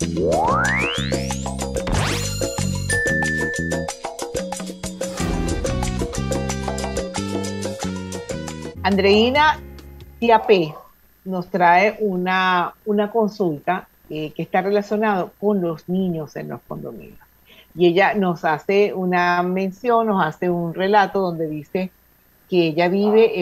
Andreina Tiapé nos trae una consulta que está relacionada con los niños en los condominios. Y ella nos hace una mención, nos hace un relato donde dice que ella vive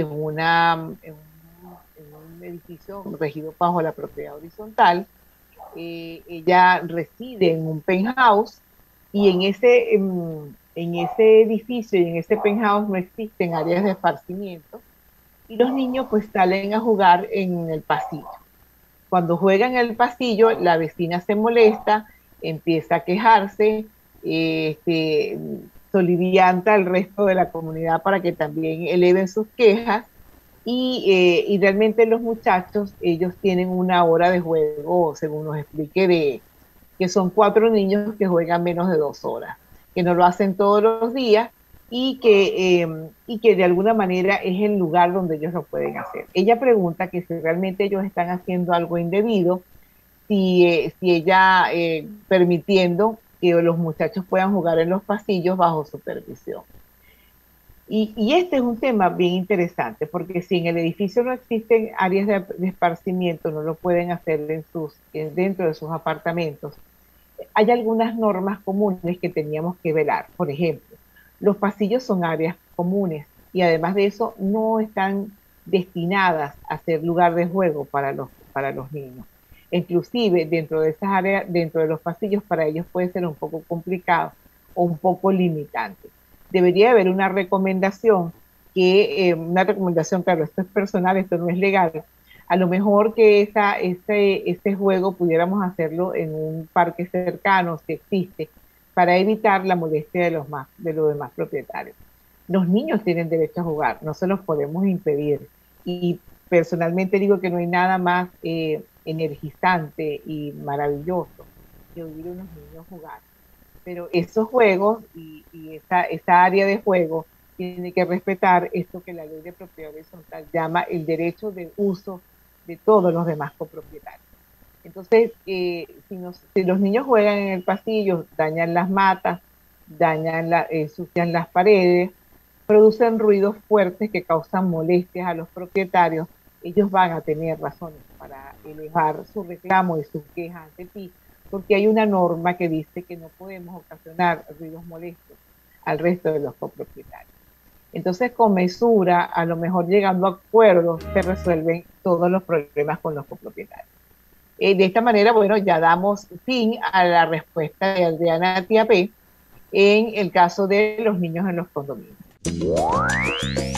en un edificio regido bajo la propiedad horizontal. Ella reside en un penthouse y en ese edificio y en ese penthouse no existen áreas de esparcimiento y los niños pues salen a jugar en el pasillo. Cuando juegan en el pasillo, la vecina se molesta, empieza a quejarse, este, solivianta al resto de la comunidad para que también eleven sus quejas y realmente los muchachos, ellos tienen una hora de juego, según nos explique, que son 4 niños que juegan menos de 2 horas, que no lo hacen todos los días y que de alguna manera es el lugar donde ellos lo pueden hacer. Ella pregunta que si realmente ellos están haciendo algo indebido, si ella permitiendo que los muchachos puedan jugar en los pasillos bajo supervisión. Y este es un tema bien interesante, porque si en el edificio no existen áreas de esparcimiento, no lo pueden hacer dentro de sus apartamentos. Hay algunas normas comunes que teníamos que velar. Por ejemplo, los pasillos son áreas comunes y además de eso no están destinadas a ser lugar de juego para los niños. Inclusive dentro de esas áreas, dentro de los pasillos, para ellos puede ser un poco complicado o un poco limitante. Debería haber una recomendación, claro, esto es personal, esto no es legal. A lo mejor que ese juego pudiéramos hacerlo en un parque cercano, si existe, para evitar la molestia de los demás propietarios. Los niños tienen derecho a jugar, no se los podemos impedir. Y personalmente digo que no hay nada más energizante y maravilloso que oír a unos niños jugar. Pero esos juegos y esa área de juego tiene que respetar esto que la ley de propiedad horizontal llama el derecho de uso de todos los demás copropietarios. Entonces, si los niños juegan en el pasillo, dañan las matas, ensucian las paredes, producen ruidos fuertes que causan molestias a los propietarios, ellos van a tener razones para elevar su reclamo y su queja ante ti, porque hay una norma que dice que no podemos ocasionar ruidos molestos al resto de los copropietarios. Entonces, con mesura, a lo mejor llegando a acuerdos, se resuelven todos los problemas con los copropietarios. De esta manera, bueno, ya damos fin a la respuesta de Adriana Tiapé en el caso de los niños en los condominios.